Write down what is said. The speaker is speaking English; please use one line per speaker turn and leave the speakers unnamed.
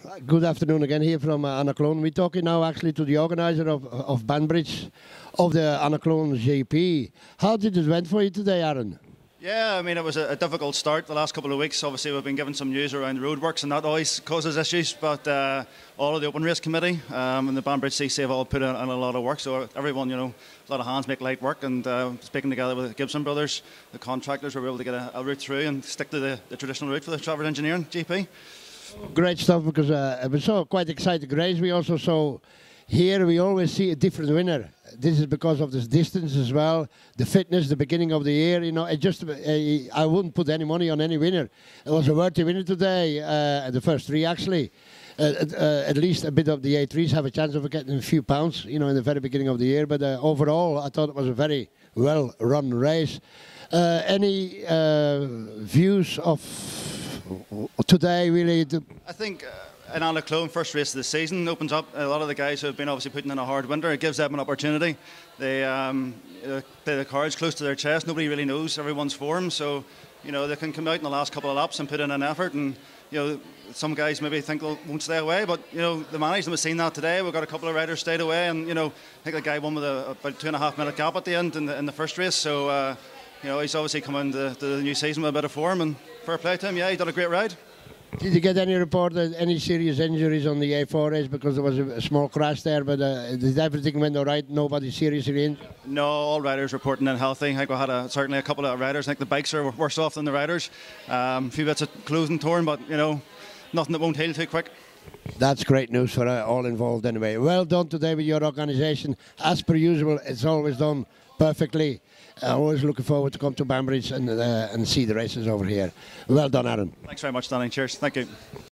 Good afternoon again here from Annaclone. We're talking now actually to the organizer of Banbridge of the Annaclone GP. How did it went for you today, Aaron?
Yeah, I mean, it was a difficult start the last couple of weeks. Obviously, we've been given some news around the roadworks, and that always causes issues. But all of the Open Race Committee and the Banbridge CC have all put in a lot of work. So everyone, a lot of hands make light work. And speaking together with the Gibson brothers, the contractors, we were able to get a route through and stick to the traditional route for the Trafford Engineering GP.
Great stuff, because it was quite exciting race. We also saw here we always see a different winner. This is because of this distance as well, the fitness, the beginning of the year. I wouldn't put any money on any winner. It was a worthy winner today, the first three actually. At least a bit of the A3s have a chance of getting a few pounds, in the very beginning of the year. But overall, I thought it was a very well-run race. Any views of today, really?
I think an Annaclone first race of the season opens up a lot of the guys who have been obviously putting in a hard winter. It gives them an opportunity. They play the cards close to their chest. Nobody really knows everyone's form, so they can come out in the last couple of laps and put in an effort. And some guys maybe think they won't stay away, but the management has seen that today. We've got a couple of riders stayed away, and I think the guy won with about 2.5 minute gap at the end in the first race. So he's obviously come into the new season with a bit of form, and fair play to him. Yeah, he did a great ride.
Did you get any report of any serious injuries on the A4 race, because there was a small crash there, but did everything went all right? Nobody seriously injured?
No, all riders reporting in healthy. I think we had certainly a couple of riders. I think the bikes are worse off than the riders. A few bits of clothing torn, but nothing that won't heal too quick.
That's great news for all involved anyway. Well done today with your organisation. As per usual, it's always done perfectly. Always looking forward to come to Banbridge and see the races over here. Well done, Aaron.
Thanks very much, Danny. Cheers. Thank you.